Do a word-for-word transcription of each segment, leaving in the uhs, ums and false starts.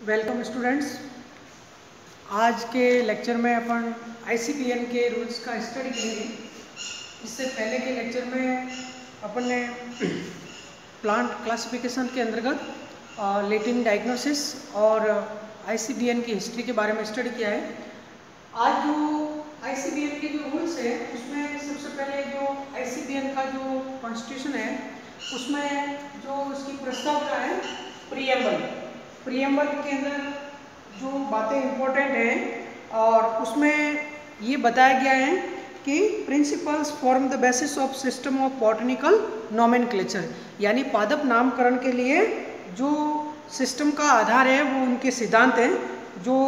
Welcome students. आज के lecture में अपन आईसीबीएन के रूल्स का स्टडी करेंगे। इससे पहले के लेक्चर में अपन ने प्लांट क्लासिफिकेशन के अंतर्गत लेटिन डायग्नोसिस और आईसीबीएन की हिस्ट्री के बारे में स्टडी किया है। आज जो आईसीबीएन के जो रूल्स है उसमें सबसे पहले जो आईसीबीएन का जो कॉन्स्टिट्यूशन है उसमें जो उसकी प्रस्तावना है प्रीएम्बल प्रीएम्बल के अंदर जो बातें इम्पोर्टेंट हैं और उसमें ये बताया गया है कि principles form the basis of system of botanical nomenclature, यानी पादप नामकरण के लिए जो सिस्टम का आधार है वो उनके सिद्धांत हैं। जो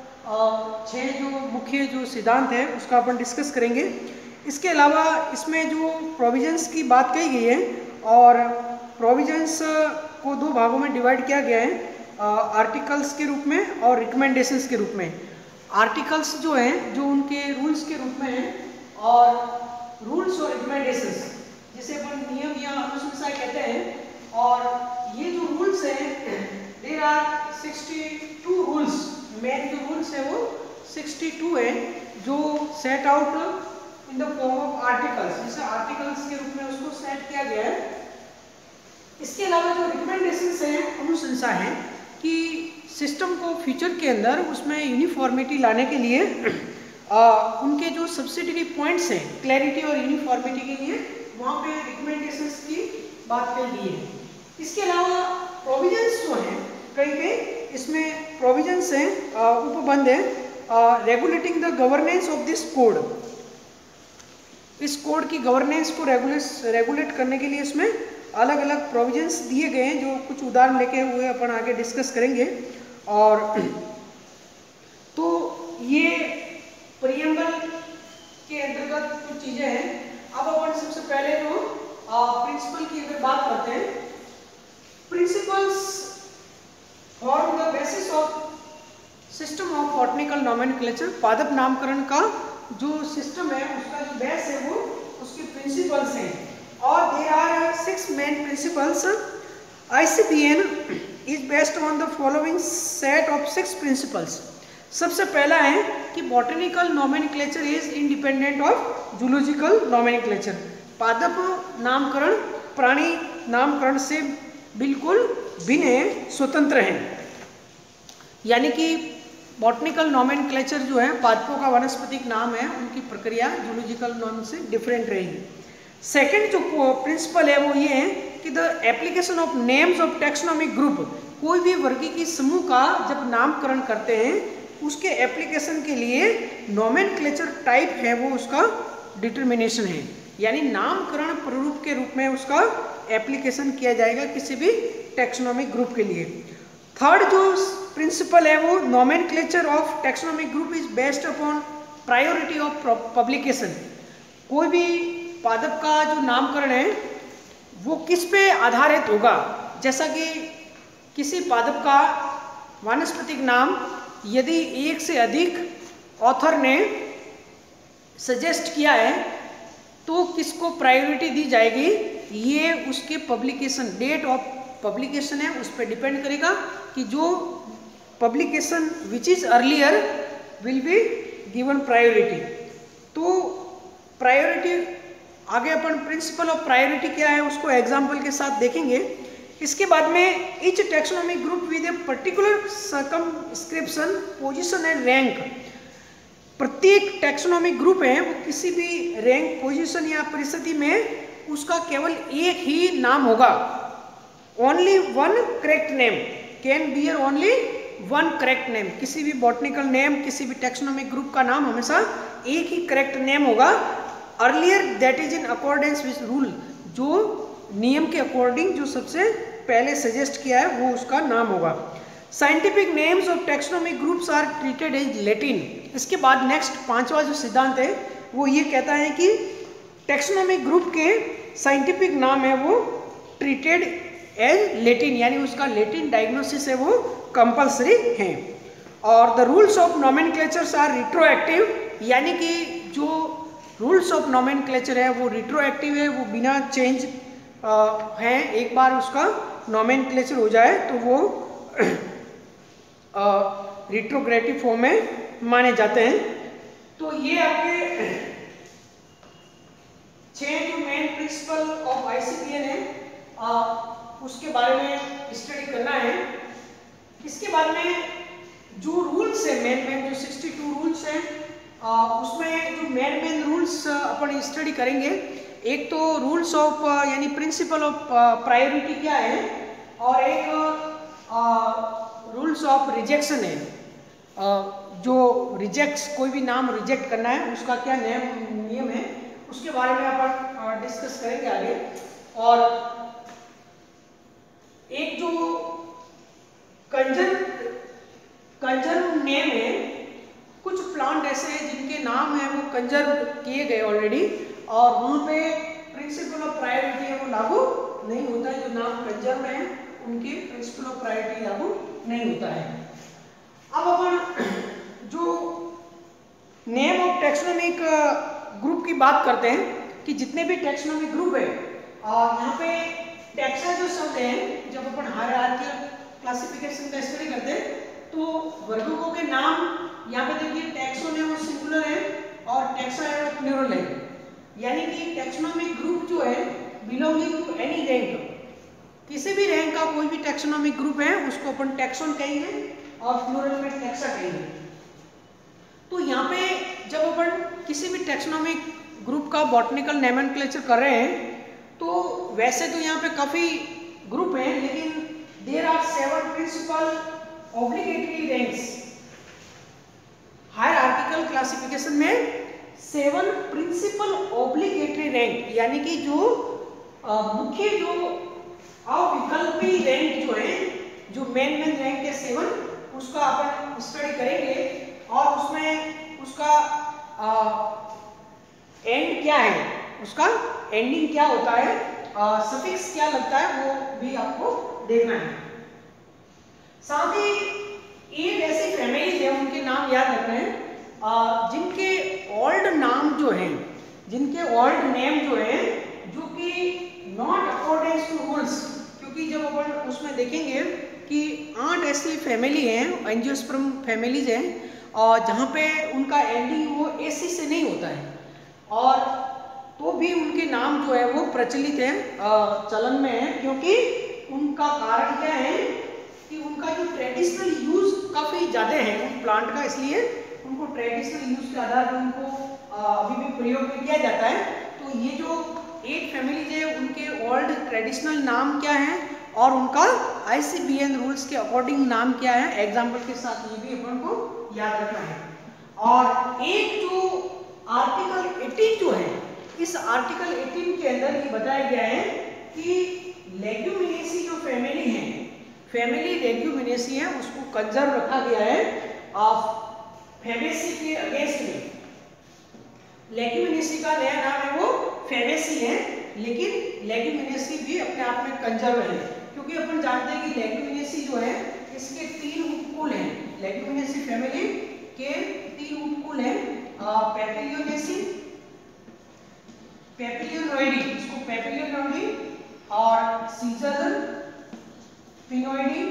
छह जो मुख्य जो सिद्धांत है उसका अपन डिस्कस करेंगे। इसके अलावा इसमें जो प्रोविजंस की बात कही गई है और प्रोविजंस को दो भागों में डिवाइड किया गया है, आर्टिकल्स के रूप में और रिकमेंडेशंस के रूप में। आर्टिकल्स जो हैं जो उनके रूल्स के रूप में हैं और रूल्स और रिकमेंडेशंस जिसे अपन नियम या अनुशंसा कहते हैं। और ये जो रूल्स हैं देयर आर बासठ रूल्स, मेन जो रूल्स है वो बासठ है जो set out in the form of articles, जैसे आर्टिकल्स के रूप में उसको सेट किया गया है। इसके अलावा जो रिकमेंडेशंस हैं अनुशंसा है कि सिस्टम को फ्यूचर के अंदर उसमें यूनिफॉर्मिटी लाने के लिए आ, उनके जो सब्सिडरी पॉइंट्स हैं क्लैरिटी और यूनिफॉर्मिटी के लिए वहाँ पे रिकमेंडेशंस की बात कही गई है। इसके अलावा प्रोविजंस जो हैं कहीं पे इसमें प्रोविजंस हैं उपबंध है regulating the governance of this code. इस कोड की गवर्नेंस को रेगुलेट रेगुलेट करने के लिए इसमें अलग अलग प्रोविजंस दिए गए हैं, जो कुछ उदाहरण लेके हुए अपन आगे डिस्कस करेंगे। और तो ये प्रीएम्बल के अंतर्गत कुछ चीजें हैं। अब अपन सबसे पहले जो प्रिंसिपल की अगर बात करते हैं, principles form the basis of system of botanical nomenclature. पादप नामकरण का जो सिस्टम है उसका जो बेस है वो उसके प्रिंसिपल्स हैं और there are six main principles. ICBN is based on the following set of six principles. सबसे पहला है कि botanical nomenclature is independent of zoological nomenclature. पादप नामकरण प्राणी नामकरण से बिल्कुल भिन्न है, स्वतंत्र है। यानी कि बॉटनिकल नोमेनक्लेचर जो है पादपों का वानस्पतिक नाम है, उनकी प्रक्रिया जूलॉजिकल नाम से डिफरेंट रहेगी। सेकेंड जो प्रिंसिपल है वो ये है कि the application of names of taxonomic group. कोई भी वर्गीकृत समूह का जब नामकरण करते हैं उसके एप्लीकेशन के लिए नोमेनक्लेचर टाइप है वो उसका डिटर्मिनेशन है, यानी नामकरण प्रारूप के रूप में उसका एप्लीकेशन किया जाएगा किसी भी टैक्सोनॉमिक ग्रुप के लिए। थर्ड जो प्रिंसिपल है वो nomenclature of taxonomic group is based upon priority of publication. कोई भी पादप का जो नामकरण है वो किस पे आधारित होगा, जैसा कि किसी पादप का वानस्पतिक नाम यदि एक से अधिक ऑथर ने सजेस्ट किया है तो किसको प्रायोरिटी दी जाएगी, ये उसके पब्लिकेशन डेट ऑफ पब्लिकेशन है उस पर डिपेंड करेगा कि जो publication which is earlier will be given priority. तो प्रायोरिटी आगे अपन प्रिंसिपल ऑफ प्रायोरिटी क्या है उसको एग्जाम्पल के साथ देखेंगे। इसके बाद में each taxonomic group with a particular circumscription position and rank. प्रत्येक टैक्सोनॉमिक ग्रुप है वो किसी भी रैंक पोजीशन या परिस्थिति में उसका केवल एक ही नाम होगा। Only one correct name can bear only one correct name. किसी भी बॉटनिकल नेम किसी भी टैक्सोनॉमिक ग्रुप का नाम हमेशा एक ही करेक्ट नेम होगा। Earlier that is in accordance with rule, जो नियम के अकॉर्डिंग जो सबसे पहले सजेस्ट किया है वो उसका नाम होगा। Scientific names of taxonomic groups are treated as Latin. इसके बाद नेक्स्ट पांचवा जो सिद्धांत है वो ये कहता है कि टैक्सोनॉमिक ग्रुप के साइंटिफिक नाम है वो ट्रीटेड एज लेटिन, यानी उसका लेटिन डायग्नोसिस है वो कंपल्सरी है। और the rules of nomenclatures are retroactive, यानी कि जो रूल्स ऑफ नोमेनक्लेचर है वो रिट्रोएक्टिव है, वो बिना चेंज है। एक बार उसका नोमेनक्लेचर हो जाए तो वो रिट्रोग्रेटिव फॉर्म में माने जाते हैं। तो ये आपके छह जो मेन प्रिंसिपल ऑफ आईसीपीएन है आ, उसके बारे में स्टडी करना है। इसके बाद में जो रूल्स है मेन मेन जो बासठ रूल्स हैं उसमें जो मेन मेन रूल्स अपन स्टडी करेंगे। एक तो रूल्स ऑफ यानी प्रिंसिपल ऑफ प्रायोरिटी क्या है, और एक रूल्स ऑफ रिजेक्शन है। uh, जो रिजेक्ट्स कोई भी नाम रिजेक्ट करना है उसका क्या नियम नियम है उसके बारे में अपन डिस्कस करेंगे आगे। और एक जो कंजर कंजर्व नेम है, कुछ प्लांट ऐसे हैं जिनके नाम है वो कंजर्व किए गए ऑलरेडी और वहाँ पे प्रिंसिपल ऑफ प्रायोरिटी है वो लागू नहीं होता है। जो नाम कंजर्व है उनके प्रिंसिपल ऑफ प्रायोरिटी लागू नहीं होता है। अब अपन जो नेम ऑफ टैक्सोनॉमिक ग्रुप की बात करते हैं कि जितने भी टैक्सोनॉमिक ग्रुप है और यहाँ पे टैक्सा जो शब्द है, जब अपन हायरार्किकल क्लासिफिकेशन का स्टडी करते हैं तो वर्गों के नाम यहाँ पे देखिए टैक्सोन है वो सिंगुलर है और टैक्सा है वो प्लूरल है। यानी कि टैक्सोनॉमिक ग्रुप जो है बिलोंगिंग टू एनी रैंक, किसी भी रैंक का कोई भी टैक्सोनॉमिक ग्रुप है उसको अपन टैक्सोन कहेंगे और प्लूरल में टैक्सा कहेंगे। तो यहाँ पे जब अपन किसी भी टैक्सोनॉमिक ग्रुप का बॉटनिकल नोमेनक्लेचर कर रहे हैं तो वैसे तो यहाँ पे काफी ग्रुप हैं, लेकिन there are seven principal obligatory ranks. Hierarchical classification में सेवन प्रिंसिपल ऑब्लिगेटरी रैंक यानी कि जो मुख्य जो अविकल्पी रैंक जो है, जो मेन मेन रैंक है सेवन, उसका अपन स्टडी करेंगे और उसमें उसका एंड क्या है, उसका एंडिंग क्या होता है, सफिक्स क्या लगता है वो भी आपको देखना है। साथ ही एक ऐसी फैमिली है उनके नाम याद रखना है जिनके ओल्ड नाम जो हैं, जिनके ओल्ड नेम जो है जो कि नॉट अकॉर्डिंग टू रूल्स, क्योंकि जब अपन उसमें देखेंगे कि आठ ऐसी फैमिली हैं एंजियोस्पर्म फैमिलीज हैं और जहाँ पे उनका एंडिंग वो एसी से नहीं होता है और तो भी उनके नाम जो है वो प्रचलित है, चलन में है, क्योंकि उनका कारण क्या है कि उनका जो ट्रेडिशनल यूज काफी ज्यादा है उन प्लांट का, इसलिए उनको ट्रेडिशनल यूज के आधार पर उनको अभी भी प्रयोग में किया जाता है। तो ये जो एट फैमिलीज है उनके ओल्ड ट्रेडिशनल नाम क्या है और उनका आईसीबीएन रूल्स के अकॉर्डिंग नाम क्या है, एग्जाम्पल के साथ ये भी अपन को याद रखना है। और एक जो आर्टिकल अठारह जो है, इस आर्टिकल अठारह के अंदर ये बताया गया है कि लेग्यूमिनेसी जो फैमिली है, फैमिली लेग्यूमिनेसी है, उसको कंजर्व रखा गया है ऑफ फेबेसी के अगेंस्ट में। लेग्यूमिनेसी का नया नाम है वो फेबेसी है, लेकिन लेग्यूमिनेसी भी अपने आप में कंजर्व है, क्योंकि अपन जानते हैं कि लेग्यूमिनेसी जो है इसके तीन उपकुल हैं। लेग्यूमिनेसी फैमिली के तीन उपकुल हैं, पेपिलियोनेसी, पेपिलियोनोइडी, इसको पेपिलियोनोइडी और सीजर पिनोइडी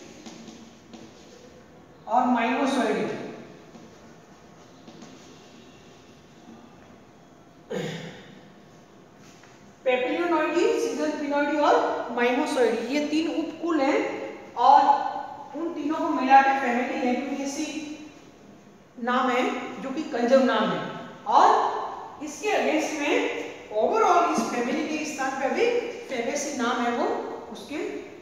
और माइमोसोइडी। पेपिलियोनोइडी, सीजर पिनोइडी और माइमोसोइडी ये तीन उपकुल हैं और उन तीनों को मिला के फैमिली लेग्यूमिनेसी नाम है जो कि कंजर्व नाम है। और इसके अगेंस्ट में ओवरऑल इस फैमिली के स्थान पे भी फेबेसी नाम है वो उसके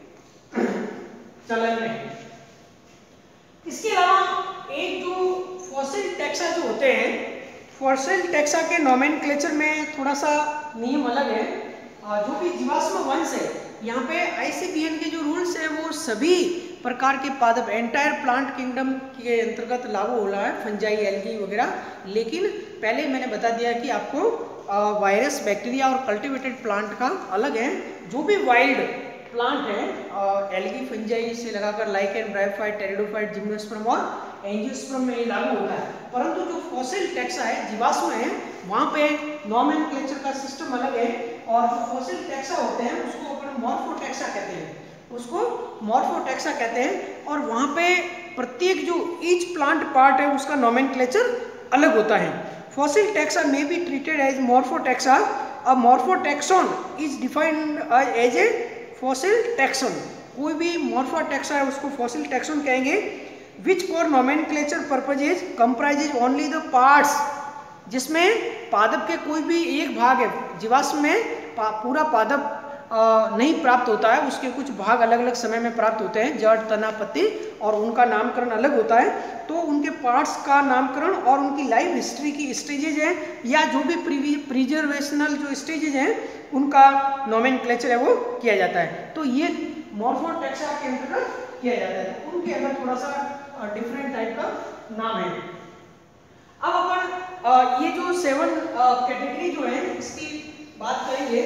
चलन में है। इसके अलावा एक जो फॉसिल टैक्सा जो होते हैं, फॉसिल टैक्सा के नोमेनक्लेचर में थोड़ा सा नियम अलग है। जो भी जीवाश्म वंश है, यहाँ पे आईसीबीएन के जो रूल्स है वो सभी प्रकार के पादप एंटायर प्लांट किंगडम के अंतर्गत लागू हो रहा है, फंजाई, एल्गी वगैरह। लेकिन पहले मैंने बता दिया कि आपको वायरस, बैक्टीरिया और कल्टीवेटेड प्लांट का अलग है। जो भी वाइल्ड प्लांट है, एल्गी, फंजाई से लगाकर लाइकेन, ब्रायोफाइट, टेरिडोफाइट, जिम्नोस्पर्म और एंजियोस्पर्म में लागू होता है। परंतु जो फॉसिल टैक्सा है, जीवाश्म है, वहाँ पे नोमेनक्लेचर का सिस्टम अलग है और जो फॉसिल टैक्सा होते हैं उसको अपन मॉर्फोटैक्सा कहते हैं, उसको मॉर्फोटैक्सा कहते हैं। और वहाँ पे प्रत्येक जो ईच प्लांट पार्ट है उसका नोमेनक्लेचर अलग होता है। Fossil taxa may be treated as morphotaxa. A morphotaxon is defined as a fossil taxon. कोई भी मॉर्फोटैक्सा है उसको फॉसिल टैक्सॉन कहेंगे। Which for nomenclature purposes comprises only the parts, जिसमें पादप के कोई भी एक भाग है, जीवाश्म में पा, पूरा पादप आ, नहीं प्राप्त होता है, उसके कुछ भाग अलग अलग समय में प्राप्त होते हैं, जड़, तना, पत्ती, और उनका नामकरण अलग होता है। तो उनके पार्ट्स का नामकरण और उनकी लाइफ हिस्ट्री की स्टेजेज हैं या जो भी प्रिजर्वेशनल जो स्टेजेज हैं उनका नोमेनक्लेचर है वो किया जाता है। तो ये मॉर्फोटैक्सा के अंतर्गत किया जाता है। तो उनके अंदर थोड़ा सा डिफरेंट टाइप का नाम है। अब अपन ये जो सेवन कैटेगरी जो है इसकी बात करेंगे।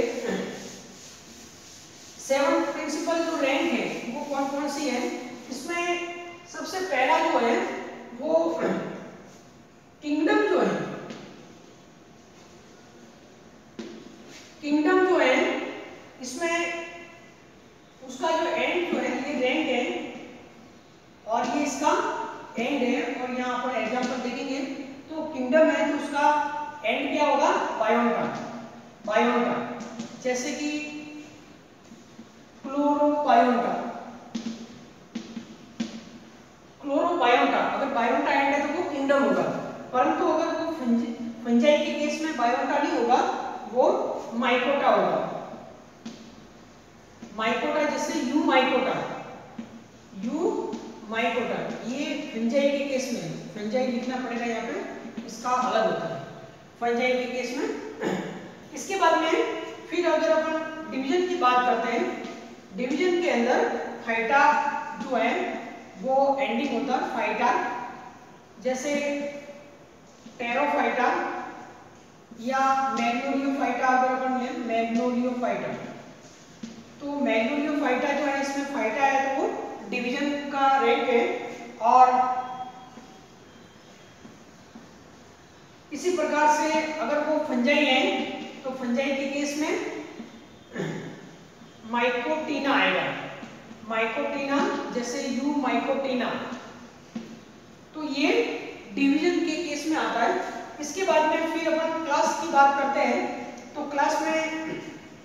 सेवन प्रिंसिपल जो रैंक है वो कौन कौन सी है। इसमें सबसे पहला जो है वो किंगडम जो है, किंगडम जो है इसमें उसका जो एंड जो है ये रैंक है और ये इसका एंड है। और यहाँ पर एग्जांपल देखेंगे तो किंगडम है तो उसका एंड क्या होगा, बायोन्टा। बायोन्टा जैसे कि क्लोरोबायोन्टा, क्लोरोबायोन्टा, अगर बायोन्टा एंड है तो वो किंगडम होगा। परंतु अगर वो फंजाई के केस में बायोन्टा नहीं होगा, वो माइकोटा होगा। माइकोटा जैसे यू माइकोटा, यू माइकोटा, ये फंजाई के केस में, फंजाई लिखना पड़ेगा यहाँ पे, इसका अलग होता है फंजाई के केस में। इसके बाद में फिर अगर अपन डिवीजन की बात करते हैं, डिवीजन के अंदर फाइटा जो है वो एंडिंग होता है फाइटा, जैसे टेरोफाइटा या मैग्नोलियोफाइटा। अगर अपन लें मैग्नोलियोफाइटा, तो मैग्नोलियोफाइटा जो है इसमें फाइटा है तो वो डिवीजन का रैंक है। और इसी प्रकार से अगर वो फंजाई है तो फंजाई के केस में माइकोटीना आएगा, माइकोटीना जैसे यू माइकोटीना, तो ये डिवीजन के केस में आता है। इसके बाद में फिर अपन क्लास की बात करते हैं, तो क्लास में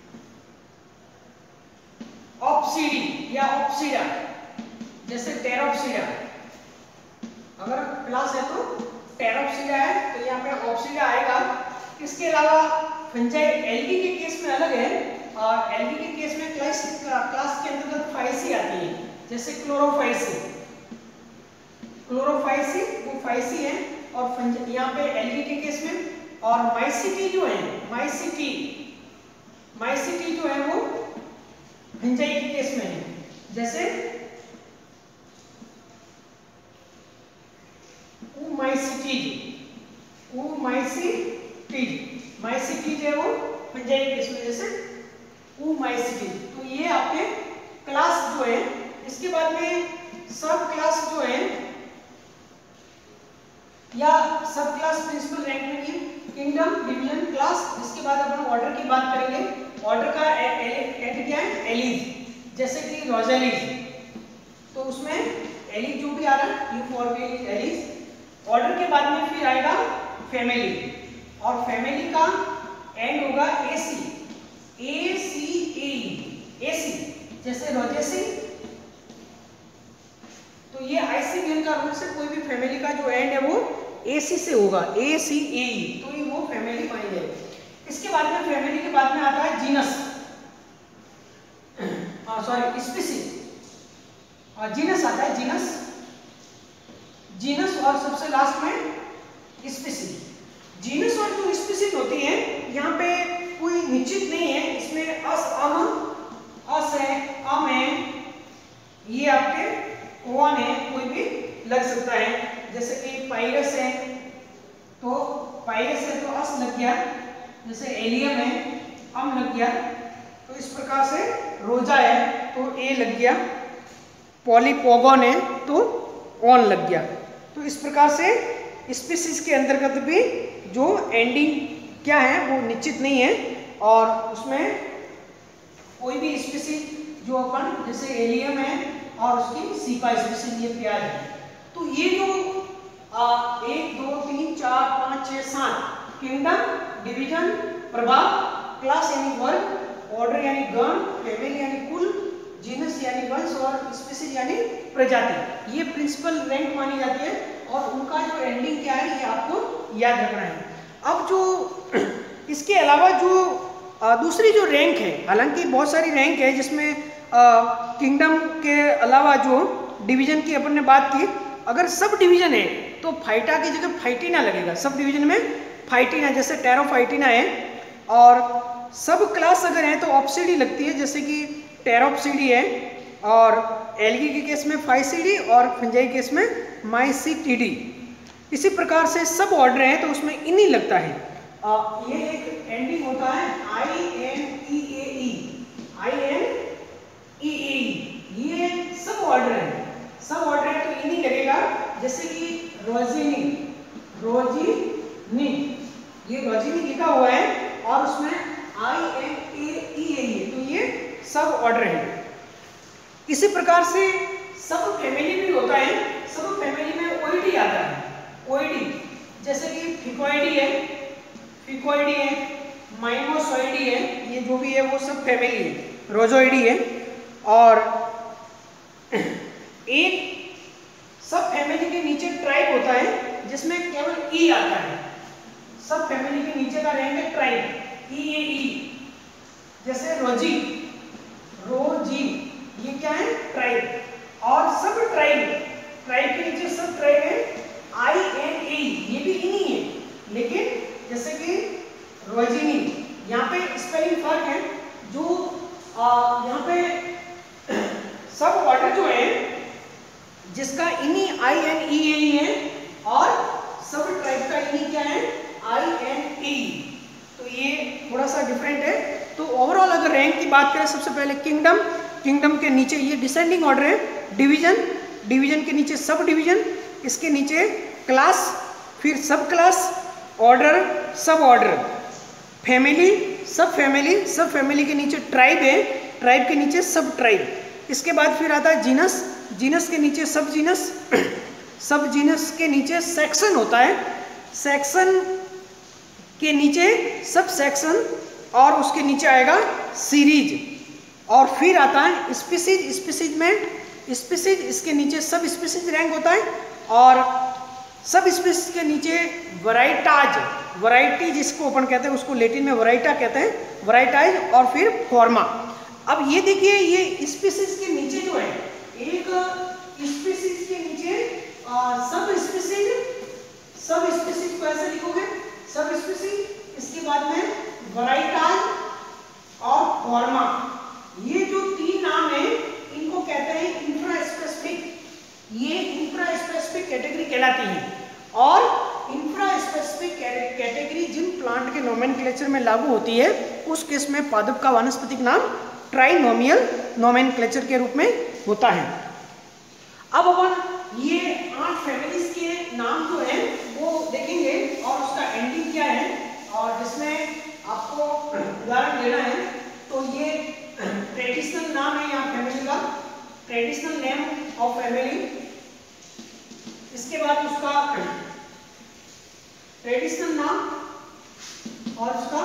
ऑप्सीडी या ऑप्सीडा, जैसे टेरोप्सीडा, अगर क्लास है तो टेरोप्सीडा है तो यहाँ पे ऑप्सीडा आएगा। इसके अलावा फंजाई एल्गी के केस में अलग है, और एल्गी के केस में क्लास क्लास के अंतर्गत फाइसी आती है, जैसे क्लोरोफाइसी, क्लोरोफाइसी वो फाइसी है। और यहाँ पे एल्गी के केस में, और माइसिटी जो है, माइसिटी माइसिटी जो है वो फंजाई के केस में है, जैसे माइसिटीज, माइसिटीज, माइसिटीज है वो फंजाई के केस में, जैसे माइसिटीज। तो ये आपके क्लास जो है। इसके बाद में सब क्लास जो है या सब क्लास प्रिंसिपल रैंक में की किंगडम, डिवीजन, क्लास। इसके बाद अपन ऑर्डर की बात करेंगे। ऑर्डर का एंड क्या है, एलिज, जैसे कि रोजेलिज, तो उसमें एलिज जो भी आ रहा है, यू फॉर एलिज, एलिज। ऑर्डर के बाद में फिर आएगा फैमिली, और फैमिली का एंड होगा aceae, A C A, aceae, जैसे रोजेसी। तो ये आईसीबीएन का रूल से कोई भी फैमिली का जो एंड है वो एसी से होगा, ए सी ए, तो ये वो फैमिली मानी जाएगी। इसके बाद में फैमिली के बाद में आता है जीनस, हाँ सॉरी स्पीसीज, और जीनस आता है, जीनस, जीनस, और सबसे लास्ट में स्पीसीज। जीनस और जो स्पीसीज होती है यहाँ पे कोई निश्चित नहीं है, इसमें अस, अम, अस है, अम है, ये आपके कौन है, कोई भी लग सकता है। जैसे कि पाइरस है तो पाइरस है तो अस लग गया, जैसे एलियम है अम लग गया। तो इस प्रकार से रोजा है तो ए लग गया, पॉलीपोगन है तो ऑन लग गया। तो इस प्रकार से स्पीसीज के अंतर्गत भी जो एंडिंग क्या है वो निश्चित नहीं है, और उसमें कोई भी स्पीसीज जो अपन जैसे एलियम है और उसकी सीपा स्पीसीज, ये प्याज है, तो ये जो आ, एक दो तीन चार पाँच छः सात किंगडम, डिवीजन, प्रभाग, क्लास यानी वर्ग, ऑर्डर यानी गण, फैमिली यानी कुल, जीनस यानी वंश और स्पीसीज यानी प्रजाति, ये प्रिंसिपल रैंक मानी जाती है और उनका जो एंडिंग क्या है ये आपको याद रखना है। अब जो इसके अलावा जो आ, दूसरी जो रैंक है, हालांकि बहुत सारी रैंक है जिसमें किंगडम के अलावा जो डिवीजन की अपन ने बात की, अगर सब डिवीजन है तो फाइटा की जगह फाइटिना लगेगा। सब डिवीजन में फाइटिना, जैसे टेरोफाइटिना है, और सब क्लास अगर है तो ऑप्सिडी लगती है, जैसे कि टेरोप्सिडी है, और एल्गी के केस में फाइसिडी और फंजाई केस में माइसिटिडी। इसी प्रकार से सब ऑर्डर है तो उसमें इनी लगता है। आ, ये एक एंडिंग होता है I N E A E, I N E ए ई, ये सब ऑर्डर है। सब ऑर्डर है तो इनी लगेगा, जैसे कि रोजिनी, रोजिनी, ये रोजिनी लिखा हुआ है और उसमें आई एन ए ई ए ई, तो ये सब ऑर्डर है। इसी प्रकार से सब फैमिली भी होता है। सब फैमिली में ओइडी आता है, ओइडी, जैसे कि फिकोइडी है, फिकोइडी है, माइमोसोइडी है, ये जो भी है वो सब फैमिली है, रोजोइडी है। और एक सब फैमिली के नीचे ट्राइब होता है जिसमें केवल ई आता है। सब फैमिली के नीचे का रैंक है ट्राइब, ई ए ई, जैसे रोजी, रोजी, ये क्या है ट्राइब। और सब ट्राइब, ट्राइब के नीचे सब ट्राइब है आई एन ए, ये भी इन्हीं है, लेकिन जैसे कि रोजिनी, यहाँ पे स्पेलिंग फर्क है। जो यहाँ पे सब ऑर्डर जो है जिसका इन्हीं आई एन ई ए है और सब ट्राइब का इन्हीं क्या है आई एन ए, तो ये थोड़ा सा डिफरेंट है। तो ओवरऑल अगर रैंक की बात करें, सबसे पहले किंगडम, किंगडम के नीचे ये डिसेंडिंग ऑर्डर है, डिवीजन, डिवीजन के नीचे सब डिवीजन, इसके नीचे क्लास, फिर subclass, order, suborder, family, subfamily, subfamily के नीचे ट्राइब है, ट्राइब के नीचे सब ट्राइब। इसके बाद फिर आता है जीनस, जीनस के नीचे सब जीनस, सब जीनस के नीचे सेक्शन होता है, सेक्शन के नीचे सब सेक्शन, और उसके नीचे आएगा सीरीज, और फिर आता है स्पीसीज, स्पीसीज में स्पीसीज, इसके नीचे सब स्पीसीज रैंक होता है, और सब स्पीसीज के नीचे वैराइटाज, वैरायटी जिसको अपन कहते हैं उसको लेटिन में वैराइटा कहते हैं, वैराइटाइज, और फिर फॉर्मा। अब ये देखिए, ये स्पीसीज के नीचे जो है, एक स्पीसीज के नीचे आ, सब स्पीसीज, सब स्पीसीज को ऐसे लिखोगे, सब स्पीसीज, इसके बाद में वैराइटाज और फॉर्मा। ये जो तीन नाम है इनको कहते हैं इंफ्रास्पेसिफिक, ये इंफ्रास्पेसिफिक कैटेगरी कहलाती है। और इंफ्रास्पेसिफिक कैटेगरी जिन प्लांट के नोमेनक्लेचर में लागू होती है उस केस में पादप का वानस्पतिक नाम ट्राइनोमियल नोमेनक्लेचर के रूप में होता है। अब अपन ये आठ फैमिलीज के नाम जो है वो देखेंगे और उसका एंडिंग क्या है, और जिसमें आपको उदाहरण देना है। तो ये ट्रेडिशनल नाम है यहाँ फैमिली का, ट्रेडिशनल नेम ऑफ फैमिली। इसके बाद उसका ट्रेडिशनल नाम और उसका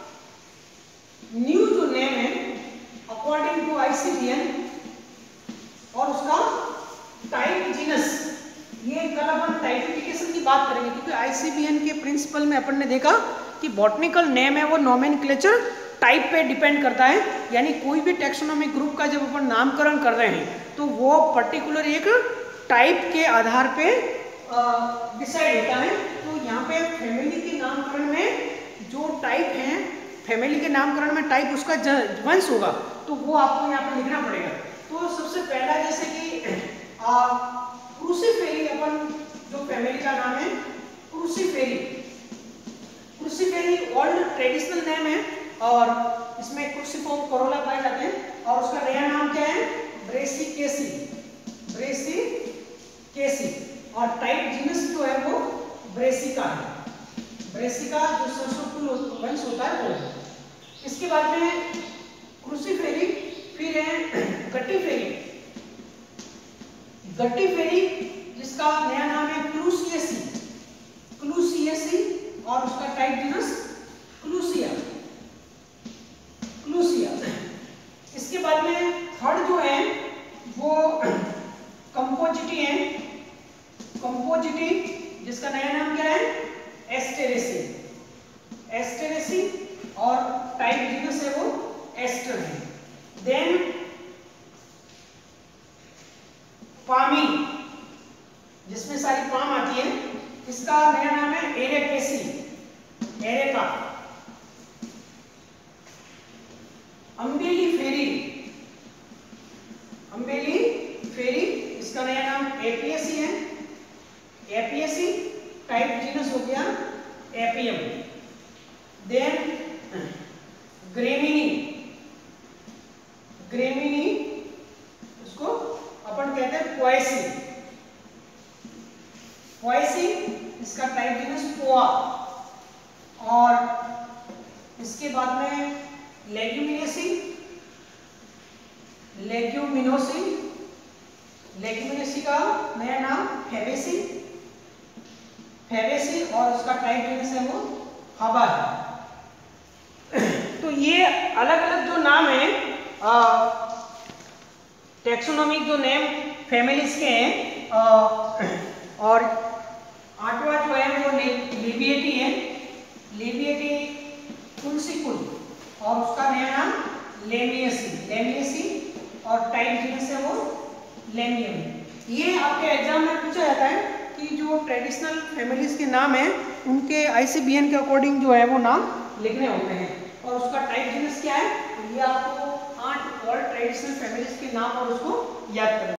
न्यू जो नेम है according to I C B N, और उसका टाइप जीनस। ये कल अपन टाइपिफिकेशन की बात करेंगे, क्योंकि आई सी बी एन के प्रिंसिपल में अपन ने देखा कि बॉटनिकल नेम है वो नोमेनक्लेचर टाइप पे डिपेंड करता है, यानी कोई भी टेक्सोनोमिक ग्रुप का जब अपन नामकरण कर रहे हैं तो वो पर्टिकुलर एक टाइप के आधार पे डिसाइड होता है। तो यहाँ पे फैमिली के नामकरण में जो टाइप हैं, फैमिली के नामकरण में टाइप उसका वंश होगा, तो वो आपको यहाँ पे लिखना पड़ेगा। तो सबसे पहला जैसे कि क्रूसीफेरी, अपन जो फैमिली का नाम है Cruciferae, Cruciferae old traditional name है और इसमें क्रूसीफोर्म कोरोला पाए जाते हैं, और उसका नया नाम क्या है ब्रेसिकेसी, ब्रेसिकेसी, और टाइप जीनस जो है वो ब्रेसिका है, ब्रेसिका जो सरसों वंश होता है वो। इसके बाद में क्रूसीफेरी, फिर है गट्टीफेरी, गट्टीफेरी जिसका इसका नया नाम है क्लूसियसी, क्लूसियसी, और उसका टाइप जीनस क्लूसिया, क्लूसिया। इसके बाद में थर्ड जो है वो कंपोजिटी है, कंपोजिटी, जिसका नया नाम क्या है एस्टेरेसी, एस्टेरेसी, और टाइप जीनस है वो एस्टर है। देन पामी, जिसमें सारी पाम आती है, इसका नया नाम है एरेकेसी, एरेका। अम्बेली फेरी, अम्बेली फेरी, इसका नया नाम एपियसी है, एपियसी, टाइप जीनस हो गया एपियम। देन ग्रेमिनी, ग्रेमिनी, उसको अपन कहते हैं पोएसी, पोएसी, इसका टाइप जीनस पोआ। और इसके बाद में लेग्यूमिनेसी, लेग्यूमिनोसी, लेग्यूमिनेसी का नया नाम फेबेसी, फेबेसी, और उसका टाइप जीनस है वो हबा है। तो ये अलग अलग जो नाम है टेक्सोनोमिक जो नेम फैमिलीज के हैं, आ, और आठवां जो है वो लिबिएटी है, लिबिएटी कुलसिकुल, और उसका नया नाम लेमियसी, लेमियसी, और टाइप जीनस है वो लेमियम। ये आपके एग्जाम में पूछा जाता है कि जो ट्रेडिशनल फैमिलीज के नाम हैं उनके आईसीबीएन के अकॉर्डिंग जो है वो नाम लिखने होते हैं, और उसका टाइप जीनस क्या है, तो ये आपको आठ और ट्रेडिशनल फैमिलीज के नाम और उसको याद करना।